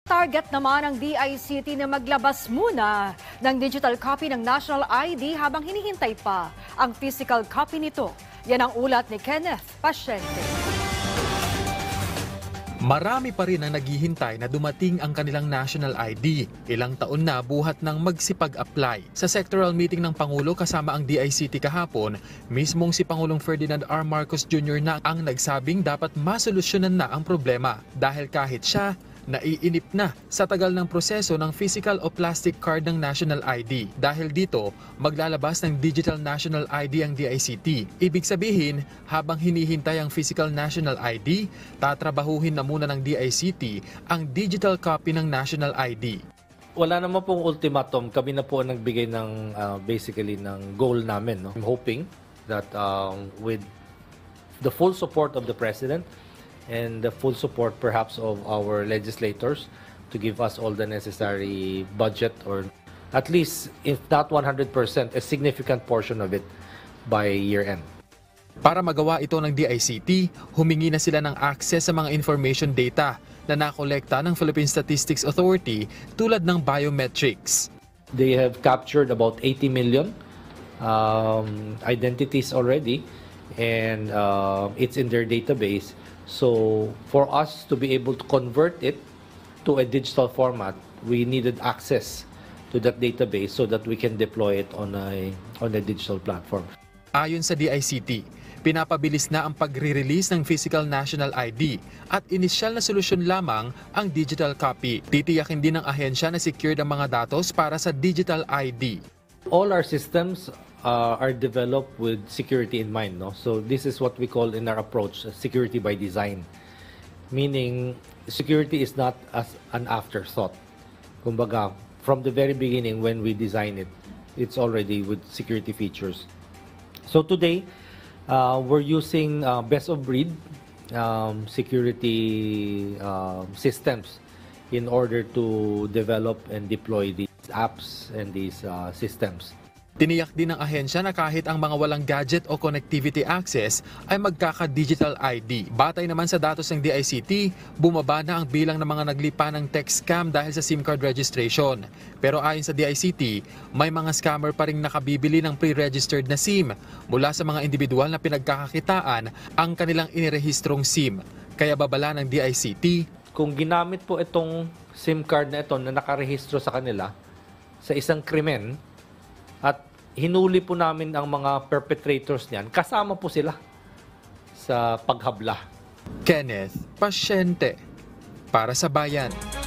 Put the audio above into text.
Target naman ang DICT na maglabas muna ng digital copy ng National ID habang hinihintay pa ang physical copy nito. Yan ang ulat ni Kenneth Pasyente. Marami pa rin ang naghihintay na dumating ang kanilang national ID. Ilang taon na buhat ng magsipag-apply. Sa sectoral meeting ng Pangulo kasama ang DICT kahapon, mismong si Pangulong Ferdinand R. Marcos Jr. na ang nagsabing dapat masolusyonan na ang problema dahil kahit siya, naiinip na sa tagal ng proseso ng physical o plastic card ng national ID. Dahil dito, maglalabas ng digital national ID ang DICT. Ibig sabihin, habang hinihintay ang physical national ID, tatrabahuhin na muna ng DICT ang digital copy ng national ID. Wala naman pong ultimatum. Kami na po ang nagbigay ng basically ng goal namin. No? I'm hoping that with the full support of the President and the full support perhaps of our legislators to give us all the necessary budget, or at least, if not 100%, a significant portion of it by year-end. Para magawa ito ng DICT, humingi na sila ng access sa mga information data na nakolekta ng Philippine Statistics Authority tulad ng biometrics. They have captured about 80 million identities already, and it's in their database. So for us to be able to convert it to a digital format, we needed access to that database so that we can deploy it on a digital platform. Ayon sa DICT, pinapabilis na ang pagre-release ng physical national ID at inisyal na solusyon lamang ang digital copy. Titiyakin din ng ahensya na secured ang mga datos para sa digital ID. All our systems are developed with security in mind. No? So this is what we call in our approach security by design. Meaning, security is not as an afterthought. Kumbaga, from the very beginning when we design it, it's already with security features. So today, we're using best of breed security systems in order to develop and deploy these apps and these systems. Tiniyak din ng ahensya na kahit ang mga walang gadget o connectivity access ay magkaka-digital ID. Batay naman sa datos ng DICT, bumaba na ang bilang ng mga naglipa ng tech scam dahil sa SIM card registration. Pero ayon sa DICT, may mga scammer pa ring nakabibili ng pre-registered na SIM mula sa mga individual na pinagkakakitaan ang kanilang inirehistrong SIM. Kaya babala ng DICT, kung ginamit po itong SIM card na ito na nakarehistro sa kanila sa isang krimen, at hinuli po namin ang mga perpetrators niyan, kasama po sila sa paghabla. Kenneth Pasyente, para sa Bayan.